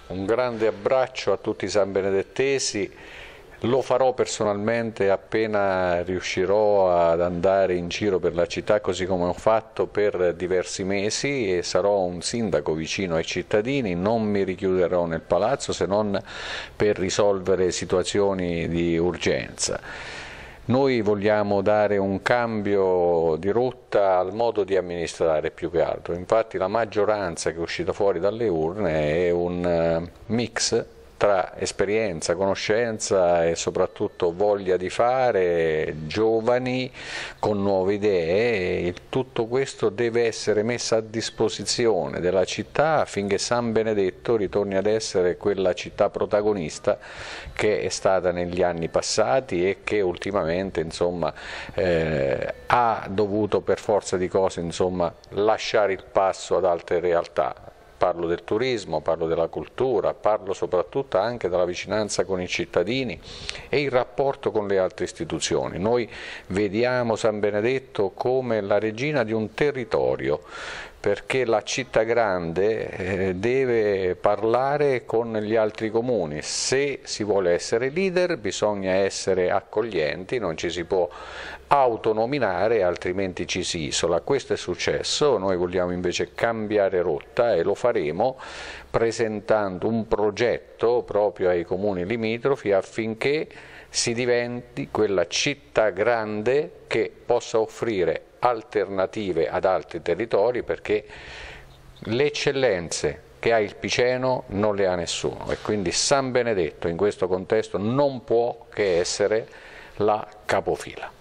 un grande abbraccio a tutti i sanbenedettesi. Lo farò personalmente appena riuscirò ad andare in giro per la città, così come ho fatto per diversi mesi, e sarò un sindaco vicino ai cittadini. Non mi richiuderò nel palazzo se non per risolvere situazioni di urgenza. Noi vogliamo dare un cambio di rotta al modo di amministrare più che altro, infatti la maggioranza che è uscita fuori dalle urne è un mix tra esperienza, conoscenza e soprattutto voglia di fare, giovani con nuove idee, e tutto questo deve essere messo a disposizione della città affinché San Benedetto ritorni ad essere quella città protagonista che è stata negli anni passati e che ultimamente insomma, ha dovuto per forza di cose insomma, lasciare il passo ad altre realtà. Parlo del turismo, parlo della cultura, parlo soprattutto anche della vicinanza con i cittadini e il rapporto con le altre istituzioni. Noi vediamo San Benedetto come la regina di un territorio, perché la città grande deve parlare con gli altri comuni. Se si vuole essere leader bisogna essere accoglienti, non ci si può autonominare altrimenti ci si isola. Questo è successo, noi vogliamo invece cambiare rotta e lo faremo presentando un progetto proprio ai comuni limitrofi affinché si diventi quella città grande che possa offrire alternative ad altri territori, perché le eccellenze che ha il Piceno non le ha nessuno, e quindi San Benedetto in questo contesto non può che essere la capofila.